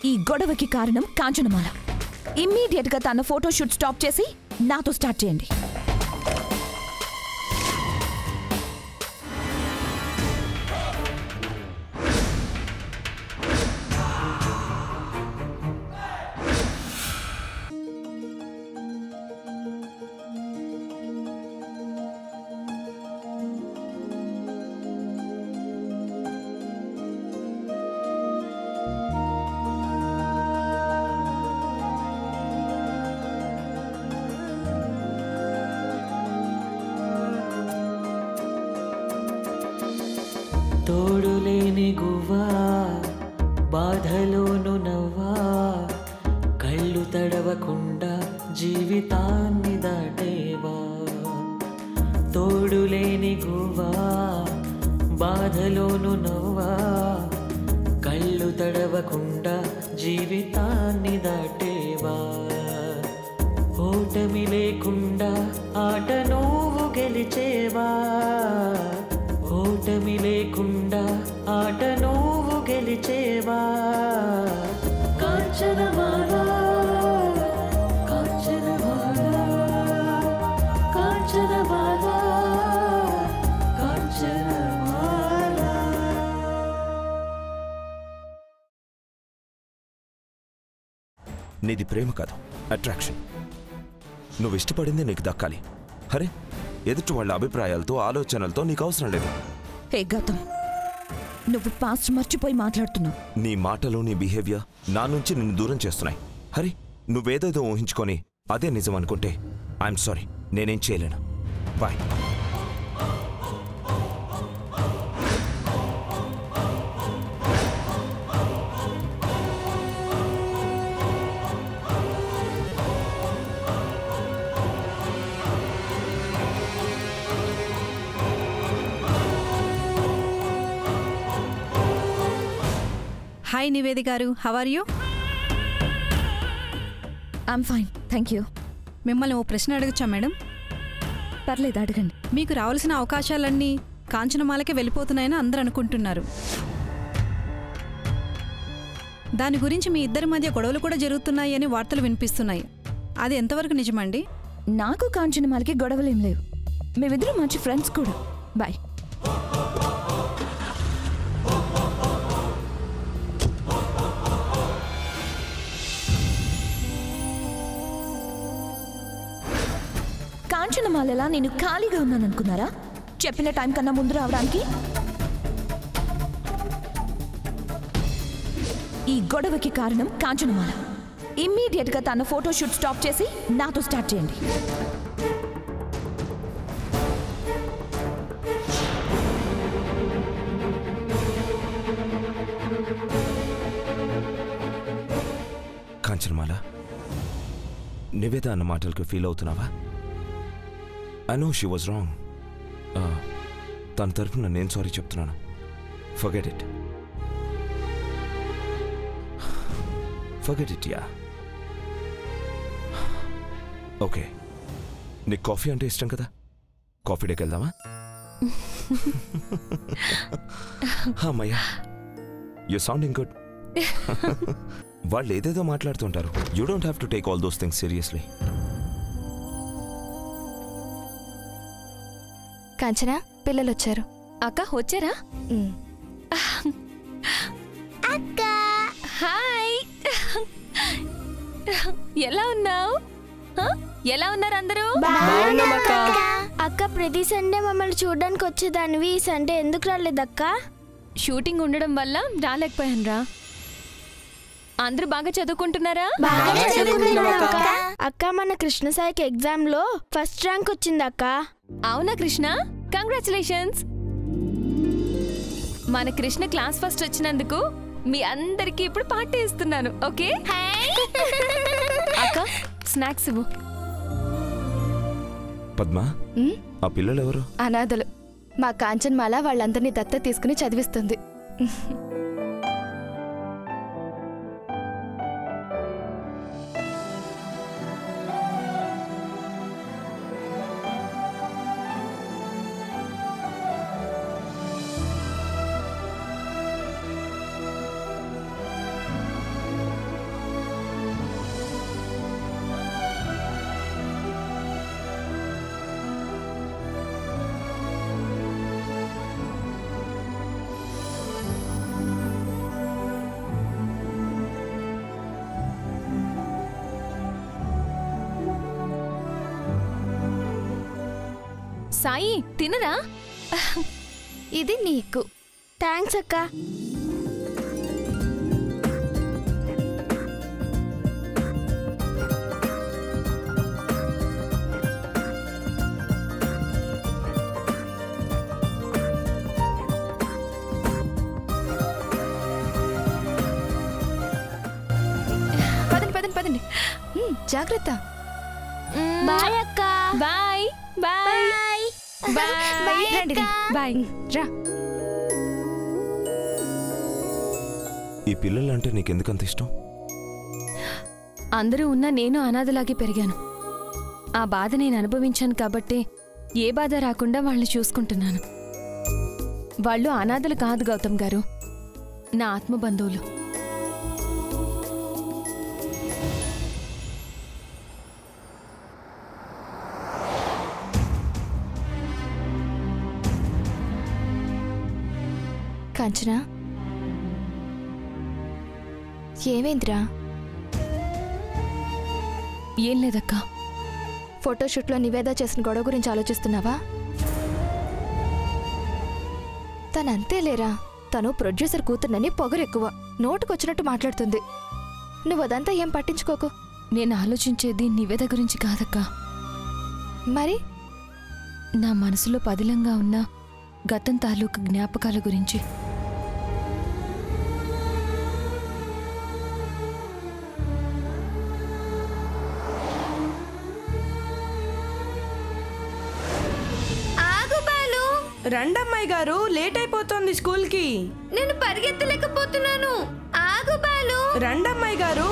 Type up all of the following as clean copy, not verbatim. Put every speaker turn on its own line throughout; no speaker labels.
ఈ గొడవకి కారణం కాంచనమాల. ఇమ్మీడియట్ గా తన ఫోటోషూట్ స్టాప్ చేసి నాతో స్టార్ట్ చేయండి.
తోడులేని గువ్వా బాధలోను నవ్వా కళ్ళు తడవకుండా జీవితాన్ని దాటేవా. తోడులేని గువ్వా బాధలోను నవ్వా కళ్ళు తడవకుండా జీవితాన్ని దాటేవా. ఓటమి లేకుండా ఆట నువ్వు గెలిచేవా. ఓటమి లేకుండా ఆట నువ్వు గెలిచేవా. కాంచనమాల కాంచనమాల కాంచనమాల కాంచనమాల.
నీది ప్రేమ కాదు, అట్రాక్షన్. నువ్వు ఇష్టపడింది నీకు దక్కాలి. అరే, ఎదుటి వాళ్ళ అభిప్రాయాలతో ఆలోచనలతో నీకు అవసరం లేదు.
హే గౌతమ్, నువ్వు పాస్ట్ మర్చిపోయి మాట్లాడుతున్నావు.
నీ మాటలు, నీ బిహేవియర్ నా నుంచి నిన్ను దూరం చేస్తున్నాయి. హరి, నువ్వేదేదో ఊహించుకొని అదే నిజం అనుకుంటే ఐఎమ్ సారీ, నేనేం చేయలేను. బాయ్.
హాయ్ నివేది గారు, how are you?
I'm fine, thank you.
మిమ్మల్ని ఓ ప్రశ్న అడగచ్చా మేడం?
పర్లేదు, అడగండి.
మీకు రావాల్సిన అవకాశాలన్నీ కాంచనమాలకే వెళ్ళిపోతున్నాయని అందరూ అనుకుంటున్నారు. దాని గురించి మీ ఇద్దరి మధ్య గొడవలు కూడా జరుగుతున్నాయి అని వార్తలు వినిపిస్తున్నాయి. అది ఎంతవరకు నిజమండి?
నాకు కాంచనమాలకి గొడవలేం లేవు. మేమిద్దరం మంచి ఫ్రెండ్స్ కూడా. బాయ్. కాంచనమాలలా నేను ఖాళీగా ఉన్నాను అనుకున్నారా? చెప్పిన టైం కన్నా ముందు రావడానికి. ఈ గొడవకి కారణం కాంచనమాల. ఇమ్మీడియట్ గా తన ఫోటోషూట్ స్టాప్ చేసి నాతో స్టార్ట్ చేయండి.
కాంచనమాల, నివేద అన్న మాటలకు ఫీల్ అవుతున్నావా? I know she was wrong. తన తరఫున నేను సారీ చెప్తున్నాను. Forget it. Forget it, ya. Okay, నీకు కాఫీ అంటే ఇష్టం కదా? కాఫీ డేకి వెళ్దామా? అమ్మయ్యా, యూ సౌండింగ్ గుడ్. వాళ్ళు ఏదేదో మాట్లాడుతుంటారు. You don't have to take all those things seriously.
Kanchana, పిల్లలు వచ్చారు.
అక్క వచ్చారా?
అక్క
హాయ్, ఎలా ఉన్నావు? ఎలా ఉన్నారు అందరూ?
అక్క, ప్రతి సండే మమ్మల్ని చూడడానికి వచ్చేదానివి, ఈ సండే ఎందుకు రాలేదక్క?
షూటింగ్ ఉండడం వల్ల రాలేకపోయాను రా. అందరూ బాగా చదువుకుంటున్నారా?
అక్క, మన కృష్ణ సాయికి ఎగ్జామ్ లో ఫస్ట్ ర్యాంక్ వచ్చింది అక్క.
అవునా కృష్ణ, కంగ్రాచులేషన్స్. మన కృష్ణ క్లాస్ ఫస్ట్ వచ్చినందుకు మీ అందరికి ఇప్పుడు పార్టీ ఇస్తున్నాను. ఓకే అక్క, స్నాక్స్ ఇవ్వు.
పద్మా, ఆ పిల్లలు ఎవరు?
అనాథలు. మా కాంచన్మాల వాళ్ళందరినీ దత్త తీసుకుని చదివిస్తుంది.
సాయి తినరా?
ఇది నీకు. థ్యాంక్స్ అక్క.
పదండి జాగ్రత్త.
బాయ్ అక్క.
బాయ్ బాయ్
బాయ్
రండి బాయ్ రా.
ఈ పిల్లలంటే నీకెందుకంత ఇష్టం?
అందరూ ఉన్న నేను అనాథలాగే పెరిగాను. ఆ బాధ నేను అనుభవించాను కాబట్టే ఏ బాధ రాకుండా వాళ్ళని చూసుకుంటున్నాను. వాళ్ళు అనాథలు కాదు గౌతమ్ గారు, నా ఆత్మబంధువులు.
కాంచనా ఏమైందిరా?
ఏం లేదక్కా.
ఫోటోషూట్లో నివేద చేసిన గొడవ గురించి ఆలోచిస్తున్నావా? తనంతే లేరా, తను ప్రొడ్యూసర్ కూతుర్నని పొగరెక్కువ, నోటుకొచ్చినట్టు మాట్లాడుతుంది. నువ్వు అదంతా ఏం పట్టించుకోకు.
నేను ఆలోచించేది నివేద గురించి కాదక్కా.
మరి
నా మనసులో పదిలంగా ఉన్న గతం తాలూకు జ్ఞాపకాల గురించి.
రండమ్మాయి గారు, లేట్ అయిపోతుంది స్కూల్కి.
నేను పరిగెత్తలేకపోతున్నాను. ఆగు బాలు.
రండమ్మాయి గారు.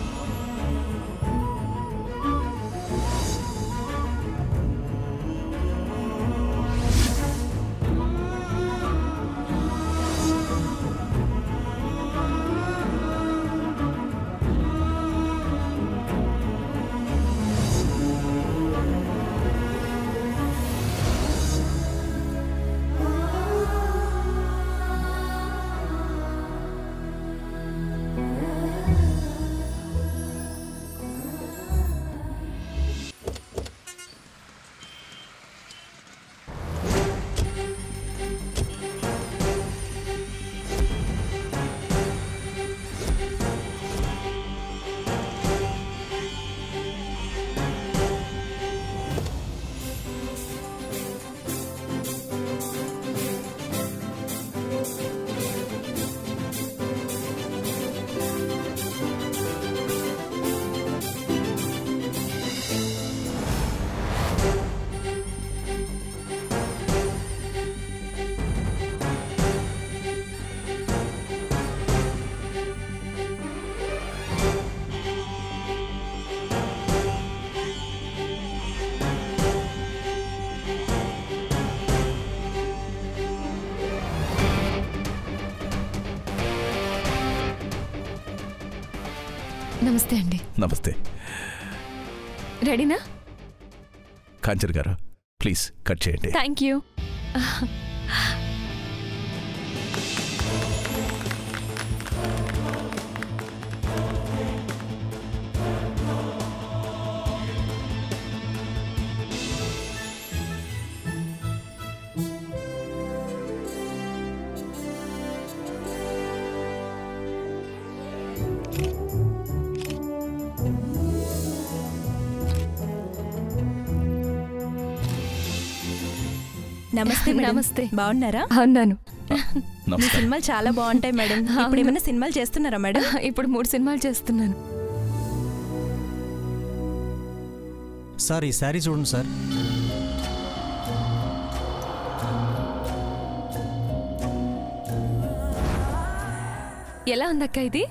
నమస్తే అండి.
నమస్తే.
రెడీనా?
కాంచర్ గారు ప్లీజ్ కట్ చేయండి.
Thank you.
నమస్తే మేడం.
నమస్తే.
బాగున్నారా?
అవునాను.
మీ సినిమాలు చాలా బాగుంటాయి మేడం. ఇప్పుడు ఏమైనా సినిమాలు చేస్తున్నారా మేడం?
ఇప్పుడు 3 సినిమాలు చేస్తున్నాను.
సార్ ఈ శారీ చూడండి సార్.
ఎలా ఉందక్క ఇది?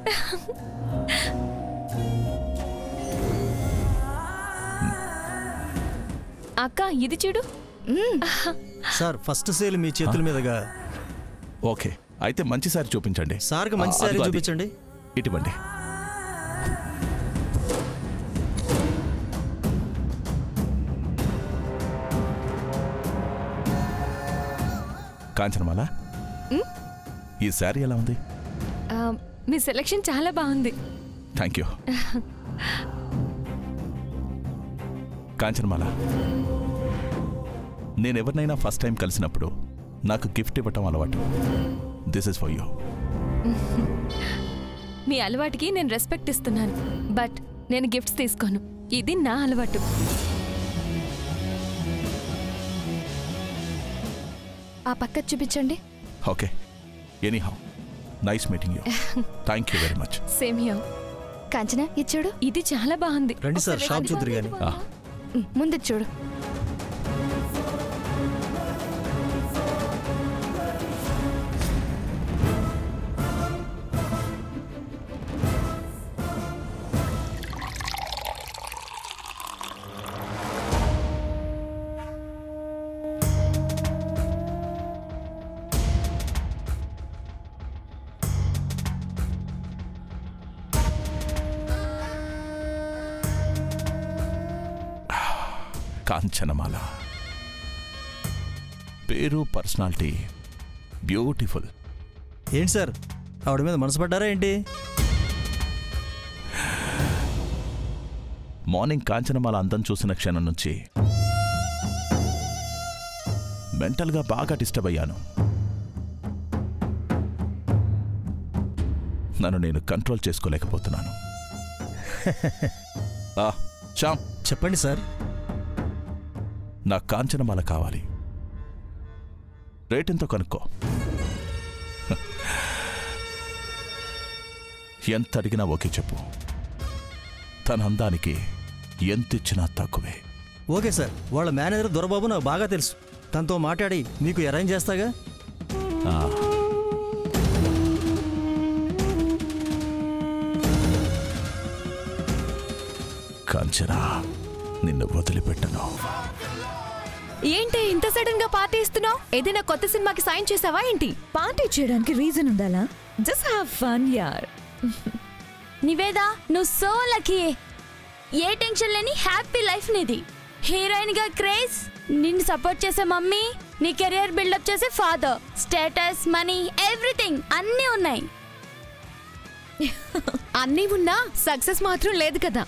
అక్క ఇది చూడు.
సార్ ఫస్ట్ సేల్ మీ చేతుల మీదుగా.
ఓకే, అయితే మంచి సారి చూపించండి.
సార్కి మంచి సారీ చూపించండి.
ఇటువంటి కాంచనమాల, ఈ శారీ ఎలా ఉంది?
మీ సెలెక్షన్ చాలా బాగుంది.
Thank you. కాంచనమాల, నేనెవరినైనా ఫస్ట్ టైం కలిసినప్పుడు నాకు గిఫ్ట్ ఇవ్వటం అలవాటు. This is for you.
మీ అలవాటుకి నేను రెస్పెక్ట్ ఇస్తున్నాను, బట్ నేను గిఫ్ట్స్ తీసుకోను. ఇది నా అలవాటు.
ఆ పక్క చూపించండి.
Okay, anyhow nice meeting you. Thank you very much.
Same here.
Kanchana ఇచ్చాడు.
ఇది చాలా బాగుంది.
రండి సార్, షాప్ చూద్దరు కానీ.
ముందు చూడు.
కాంచనమాల పేరు, పర్సనాలిటీ బ్యూటిఫుల్.
ఏంటి సార్, ఆవిడ మీద మనసు పడ్డారా ఏంటి?
మార్నింగ్ కాంచనమాల అందం చూసిన క్షణం నుంచి మెంటల్గా బాగా డిస్టర్బ్ అయ్యాను. నన్ను నేను కంట్రోల్ చేసుకోలేకపోతున్నాను. శ్యామ్,
చెప్పండి సార్.
నాకు కాంచనమాల కావాలి. రేట్ ఎంతో కనుక్కో. ఎంత అడిగినా ఓకే చెప్పు. తన అందానికి ఎంత ఇచ్చినా తక్కువే.
ఓకే సార్, వాళ్ళ మేనేజర్ దొరబాబు నాకు బాగా తెలుసు. తనతో మాట్లాడి మీకు అరేంజ్ చేస్తాగా.
కాంచనా, నిన్ను వదిలిపెట్టను.
ఏంటి ఇంత సడన్ గా పార్టీ ఇస్తున్నావు? ఏదైనా కొత్త సినిమాకి సైన్ చేసావా ఏంటి?
పార్టీ చేయడానికి రీజన్ ఉండాలా? జస్ట్ హావ్ ఫన్ యార్.
నివేదా, నువ్వు సో లక్కీ. ఏ టెన్షన్ లేని హ్యాపీ లైఫ్ నీది. హీరోయిన్ గా క్రేజ్, నిన్ను సపోర్ట్ చేసే మమ్మీ, నీ కెరియర్ బిల్డప్ చేసే ఫాదర్, స్టేటస్, మనీ, ఎవ్రీథింగ్ అన్నీ ఉన్నాయి.
అన్నీ ఉన్నా సక్సెస్ మాత్రం లేదు కదా.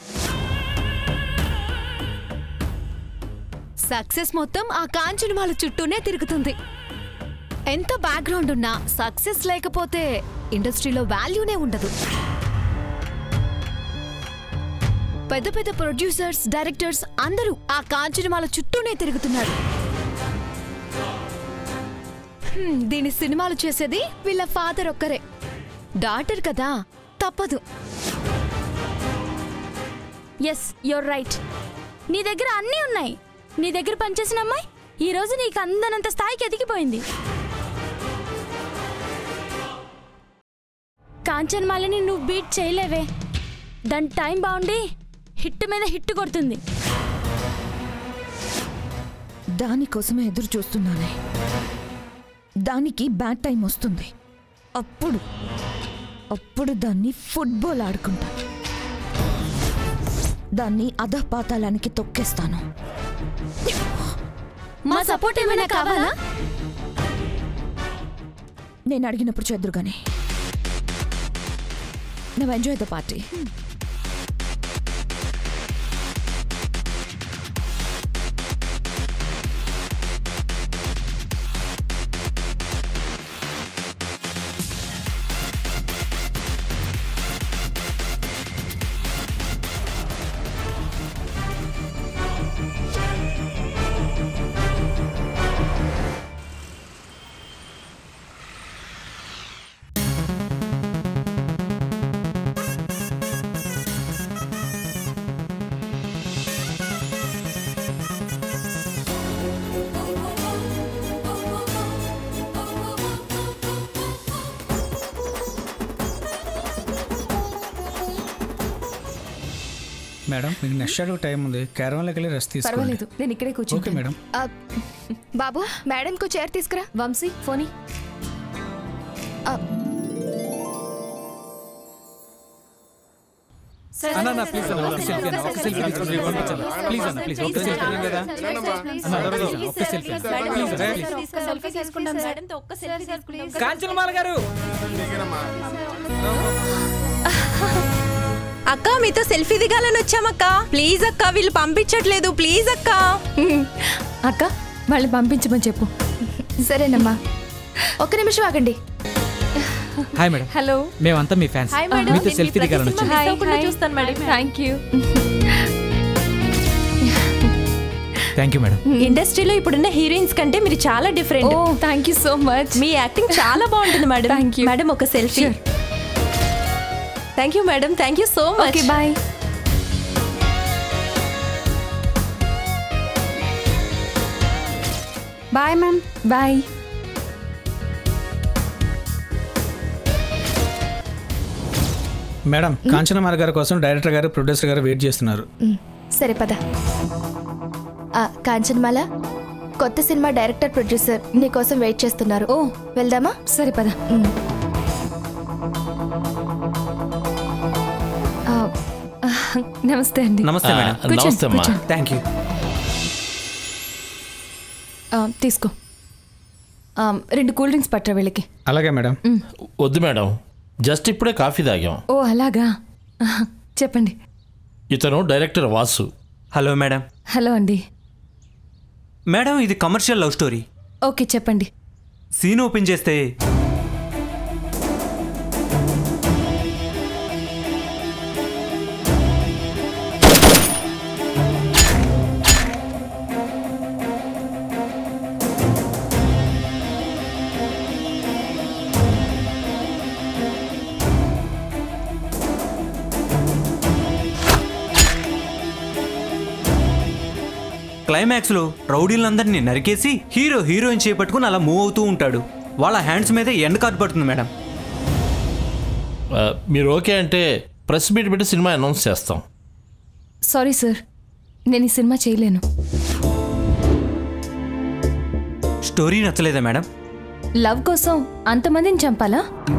సక్సెస్ మొత్తం ఆ కాంచనమాల చుట్టూనే తిరుగుతుంది. ఎంత బ్యాక్గ్రౌండ్ ఉన్నా సక్సెస్ లేకపోతే ఇండస్ట్రీలో వాల్యూనే ఉండదు. పెద్ద పెద్ద ప్రొడ్యూసర్స్, డైరెక్టర్స్ అందరూ ఆ కాంచనమాల చుట్టూనే తిరుగుతున్నారు. దీని సినిమాలు చేసేది వీళ్ళ ఫాదర్ ఒక్కరే. డాటర్ కదా, తప్పదు.
Yes, you're right. నీ దగ్గర అన్నీ ఉన్నాయి. నీ దగ్గర పనిచేసిన అమ్మాయి ఈరోజు నీకు అందనంత స్థాయికి ఎదిగిపోయింది. కాంచనమాలని నువ్వు బీట్ చేయలేవే. దాని టైం బాగుండి హిట్ మీద హిట్ కొడుతుంది.
దానికోసమే ఎదురు చూస్తున్నానే. దానికి బ్యాడ్ టైం వస్తుంది. అప్పుడు దాన్ని ఫుట్బాల్ ఆడుకుంటా. దాన్ని అధపాతాళానికి తొక్కేస్తాను.
మా సపోర్ట్ ఏమైనా కావాలా?
నేను అడిగినప్పుడు చేద్దురుగానే. Now enjoy the party.
Madam, మీకు నెక్స్ట్ షెడ్యూల్ టైం ఉంది. క్యారవాన్లోకి వెళ్ళి రెస్ట్ తీసుకోండి.
పర్వాలేదు, నేను ఇక్కడే కూర్చుంటాను.
Okay madam.
బాబు, మేడం కు చైర్ తీసుకురా.
వంశీ, ఫోనీ.
అన్న ప్లీజ్ అన్న, ఒక సెల్ఫీ అన్న, ఒక సెల్ఫీ తీసుకొని పంపించండి. ప్లీజ్ అన్న, ప్లీజ్ ఒక సెల్ఫీ కదా అన్న, ఒక సెల్ఫీ ప్లీజ్. కాంచనమాల గారు,
అక్క మీతో సెల్ఫీ దిగాలని వచ్చామక్క. ప్లీజ్ అక్క, వీళ్ళు పంపించట్లేదు. ప్లీజ్ అక్క.
అక్క వాళ్ళని పంపించమని చెప్పు.
సరేనమ్మా. ఒక్క నిమిషం ఆగండి.
Hi madam.
హలో.
మేమంతా మీ ఫ్యాన్స్. మీతో సెల్ఫీ దిగాలని వచ్చాను.
చూస్తాను madam. Thank you.
Thank you madam.
ఇండస్ట్రీలో ఇప్పుడున్న హీరోయిన్స్ కంటే మీరు చాలా different.
Thank you so much.
మీ యాక్టింగ్ చాలా బాగుంటుంది మేడం.
Thank you
madam. ఒక selfie. Thank you madam. Thank you so much.
Okay bye.
Bye ma'am.
Bye.
Madam, Kanchanamala గారి కోసం డైరెక్టర్ గారు ప్రొడ్యూసర్ గారు వెయిట్ చేస్తున్నారు.
సరే పద. కాంచన్మాల, కొత్త సినిమా డైరెక్టర్ ప్రొడ్యూసర్ నీకోసం వెయిట్ చేస్తున్నారు.
ఓ
వెళ్దామా?
సరే పద. నమస్తే అండి.
నమస్తే మేడం.
నమస్తే అమ్మా.
Thank you.
తీసుకో. 2 కూల్ డ్రింక్స్ పట్టరా వీళ్ళకి.
అలాగే మేడం.
వద్దు మేడం, జస్ట్ ఇప్పుడే కాఫీ తాగాం.
ఓ అలాగా. చెప్పండి.
ఇతను director Vasu.
Hello madam.
Hello అండి.
మేడం, ఇది కమర్షియల్ లవ్ స్టోరీ.
ఓకే చెప్పండి.
సీన్ ఓపెన్ చేస్తే క్లైమాక్స్లో రౌడీలందరినీ నరికేసి హీరోయిన్ చేపట్టుకుని అలా మూవ్ అవుతూ ఉంటాడు. వాళ్ళ హ్యాండ్స్ మీద ఎండ్ కార్డ్ పడుతుంది మేడం.
మీరు ఓకే అంటే ప్రెస్ మీట్ పెట్టి సినిమా అనౌన్స్ చేస్తాం.
సారీ సార్, నేను ఈ సినిమా చేయలేను.
స్టోరీ నచ్చలేదా మేడం?
లవ్ కోసం అంతమందిని చంపాలా?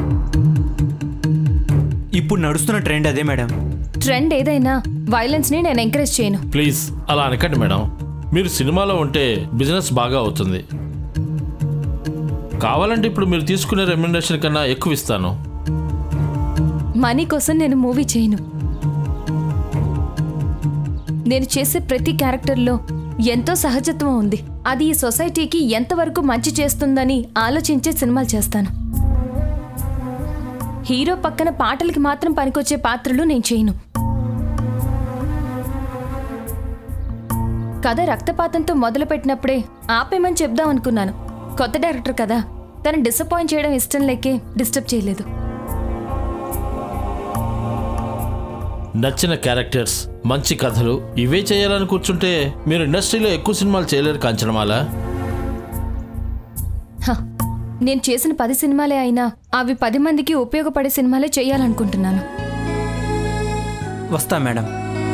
ఇప్పుడు నడుస్తున్న ట్రెండ్ అదే మేడం.
ట్రెండ్ ఏదైనా వైలెన్స్ని నేను ఎంకరేజ్ చేయను.
ప్లీజ్ అలా అనకండి మేడం. మీరు సినిమాలో ఉంటే బిజినెస్ బాగా అవుతుంది. కావాలంటే ఇప్పుడు మీరు తీసుకునే రెమ్యునరేషన్ కన్నా ఎక్కువ ఇస్తాను.
మనీ కోసం నేను మూవీ చేయను. నేను చేసే ప్రతి క్యారెక్టర్లో ఎంతో సహజత్వం ఉంది. అది ఈ సొసైటీకి ఎంతవరకు మంచి చేస్తుందని ఆలోచించే సినిమాలు చేస్తాను. హీరో పక్కన పాటలకి మాత్రం పనికొచ్చే పాత్రలు నేను చేయను. కథ రక్తపాతంతో మొదలుపెట్టినప్పుడే ఆపేమని చెప్దాం అనుకున్నాను. కొత్త డైరెక్టర్ కదా, తను డిసప్పాయింట్ చేయడం ఇష్టం లేకే డిస్టర్బ్ చేయలేదు.
నచ్చిన క్యారెక్టర్స్, మంచి కథలు ఇవే చేయాలని కూర్చుంటే మీరు ఇండస్ట్రీలో ఎక్కువ సినిమాలు చేయలేరు కాంచనమాల.
నేను చేసిన 10 సినిమాలే అయినా అవి 10 మందికి ఉపయోగపడే సినిమాలే చేయాలనుకుంటున్నాను.
వస్తా మేడం.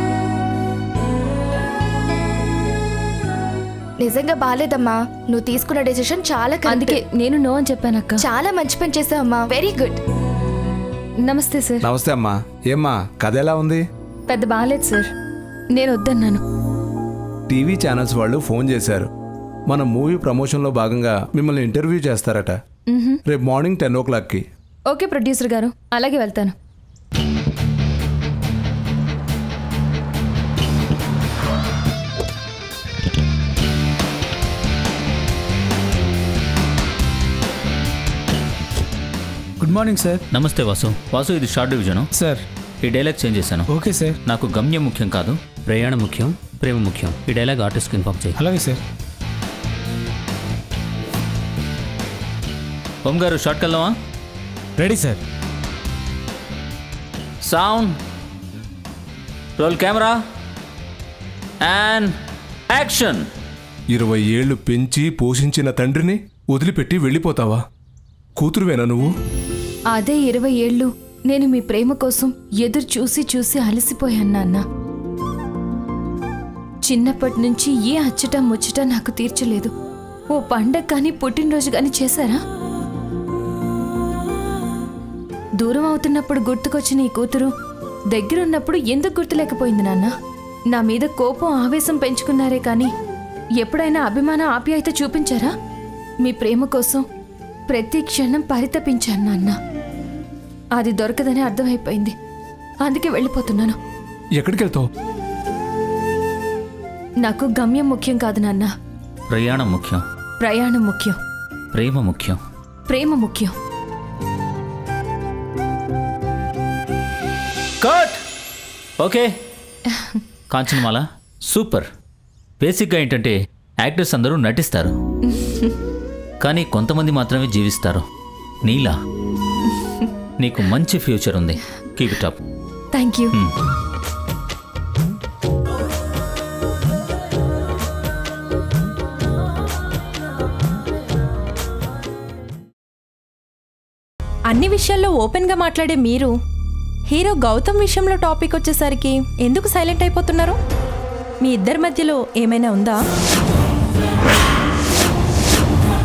నిజంగా బాలేదమ్మా. నువ్వు తీసుకున్న డెసిషన్ చాలా కరెక్ట్.
అందుకే నేను నో అని చెప్పానక్క.
చాలా మంచి పని చేసావమ్మా. Very good.
నమస్తే సార్.
నమస్తే అమ్మా. ఏమ్మా, కథ ఎలా ఉంది?
పెద్ద బాలేదు సార్, నేను వద్దన్నాను.
టీవీ ఛానల్స్ వాళ్ళు ఫోన్ చేశారు. మన మూవీ ప్రమోషన్లో భాగంగా మిమ్మల్ని ఇంటర్వ్యూ చేస్తారట. రేపు మార్నింగ్ 10 o'clockకి.
ఓకే ప్రొడ్యూసర్ గారు, అలాగే వెళ్తాను.
Good morning sir.
నమస్తే వాసు. వాసు, ఇది షార్ట్ డివిజను
సార్.
ఈ డైలాగ్ చేంజ్ చేశాను.
Okay sir.
నాకు గమ్యం ముఖ్యం కాదు, ప్రయాణం ముఖ్యం, ప్రేమ ముఖ్యం. ఈ డైలాగ్ ఆర్టిస్ట్కి ఇన్ఫార్మ్ చేయి.
అలాగే సార్.
ఓం గారు, షార్ట్కి వెళ్దామా?
Ready sir.
Sound, roll camera and action.
20 ఏళ్ళు పెంచి పోషించిన తండ్రిని వదిలిపెట్టి వెళ్ళిపోతావా? కూతురువేనా నువ్వు?
అదే 20 ఏళ్ళు నేను మీ ప్రేమ కోసం ఎదురు చూసి చూసి అలసిపోయాను నాన్న. చిన్నప్పటి నుంచి ఏ అచ్చట ముచ్చట నాకు తీర్చలేదు. ఓ పండగ కానీ పుట్టినరోజు కానీ చేశారా? దూరం అవుతున్నప్పుడు గుర్తుకొచ్చిన ఈ కూతురు దగ్గరున్నప్పుడు ఎందుకు గుర్తులేకపోయింది నాన్న? నా మీద కోపం ఆవేశం పెంచుకున్నారే కానీ ఎప్పుడైనా అభిమాన ఆప్యాయత చూపించారా? మీ ప్రేమ కోసం ప్రతి క్షణం పరితపించాను నాన్న. అది దొరకదని అర్థమైపోయింది, అందుకే వెళ్ళిపోతున్నాను.
ఎక్కడికి వెళ్తావు?
నాకు గమ్యం ముఖ్యం కాదు నాన్న,
ప్రయాణం ముఖ్యం.
ప్రయాణం ముఖ్యం.
ప్రేమ ముఖ్యం.
ప్రేమ ముఖ్యం.
కట్. ఓకే. కాంచనమాల సూపర్. బేసిక్గా ఏంటంటే యాక్టర్స్ అందరూ నటిస్తారు, కానీ కొంతమంది మాత్రమే జీవిస్తారు. నీలా నీకు మంచి ఫ్యూచర్ ఉంది. Keep it up.
Thank you.
అన్ని విషయాల్లో ఓపెన్గా మాట్లాడే మీరు హీరో గౌతమ్ విషయంలో టాపిక్ వచ్చేసరికి ఎందుకు సైలెంట్ అయిపోతున్నారు? మీ ఇద్దరి మధ్యలో ఏమైనా ఉందా?